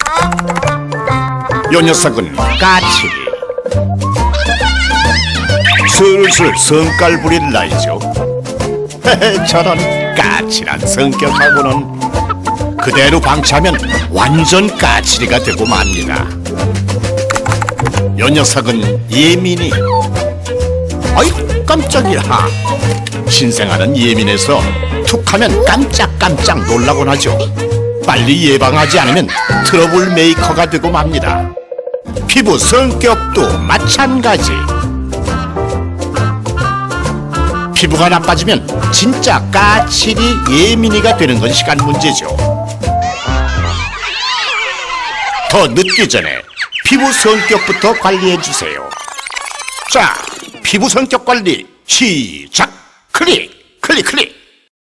요 녀석은 까칠이. 슬슬 성깔 부릴 나이죠. 저런 까칠한 성격하고는 그대로 방치하면 완전 까칠이가 되고 맙니다. 요 녀석은 예민이. 어이 깜짝이야. 신생아는 예민해서 툭하면 깜짝깜짝 놀라곤 하죠. 빨리 예방하지 않으면 트러블 메이커가 되고 맙니다. 피부 성격도 마찬가지. 피부가 나빠지면 진짜 까칠이 예민이가 되는 건 시간 문제죠. 더 늦기 전에 피부 성격부터 관리해주세요. 자, 피부 성격 관리 시작! 클릭! 클릭! 클릭!